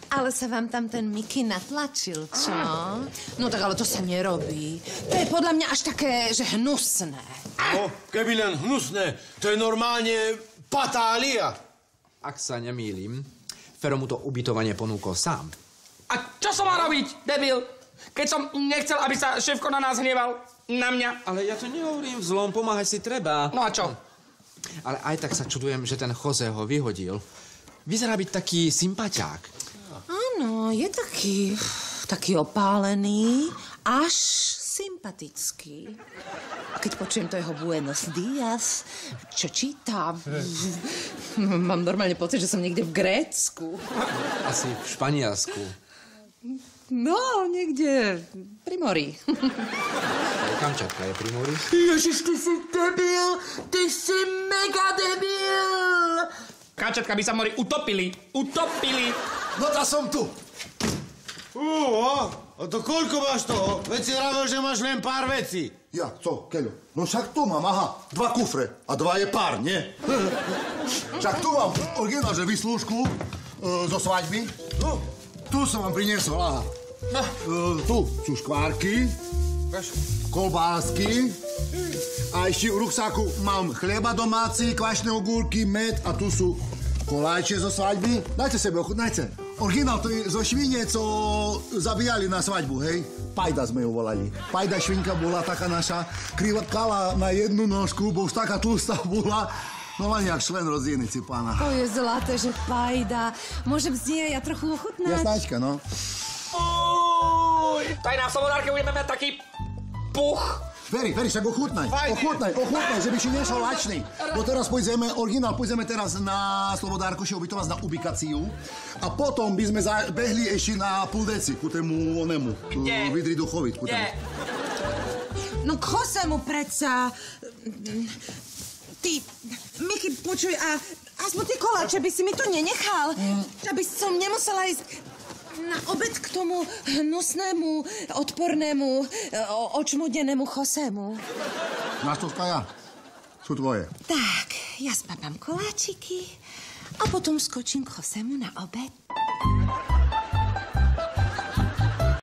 Ale sa vám tam ten Mickey natlačil, čo? No tak ale to sa nerobí. To je podľa mňa až také, že hnusné. No, keby len hnusné, to je normálne patália. Ak sa nemýlim, Fero mu to ubytovanie ponúkol sám. A čo som mal robiť, debil? Keď som nechcel, aby sa šéfko na nás hneval. Na mňa. Ale ja to nehovorím vzlom, pomáhať si treba. No a čo? Ale aj tak sa čudujem, že ten Jose ho vyhodil. Vyzerá byť taký sympatiák. Áno, je taký opálený, až sympatický. A keď počujem to jeho Buenos Dias, čo čítam, mám normálne pocit, že som niekde v Grécku. Asi v Španielsku. No, niekde pri mori. Kamčatka je pri mori. Ježiš, ty si debil! Ty si mega debil! Kamčatka by sa mori utopili. Utopili! No tá som tu. A to koľko máš toho? Veď si vravel, že máš len pár vecí. Ja, co, Keľo? No však tu mám, aha, 2 kufre. A 2 je pár, nie? Však tu mám originál, že vyslúžku zo svadby. No, tu som vám priniesol, aha. Tu sú škvárky, kolbásky. A ešte v ruksáku mám chleba domáci, kvašné ogúrky, med a tu sú koláče zo svadby. Dajte sebe, ochutnajte. Originál to je zo švine, co zabíjali na svadbu, hej? Pajda sme ju volali. Pajda švinka bola taká naša, krivkala na jednu nožku, bo už taká tlustá bola. No len jak člen rozdienici pána. To je zlaté, že Pajda. Môžem z nej ja trochu ochutnať? Jasnáčka, no. Taj na Slobodárke budeme mať taký puch. Veri, však ochutnaj, že by si nešiel lačný. Bo teraz pôjdeme teraz na Slobodárku, že by to vás na ubikáciu. A potom by sme behli ešte na pol deci, ku tému onemu. Vidri duchovit, ku tému. No k Josemu predsa. Ty, Miky, počuj, a aspoň tie koláče by si mi tu nenechal. Aby som nemusela ísť na obed k tomu hnusnému, odpornému, očmudenému Josemu. Máš to, Kaja? Sú tvoje. Tak, ja spapám koláčiky a potom skočím k Josemu na obed.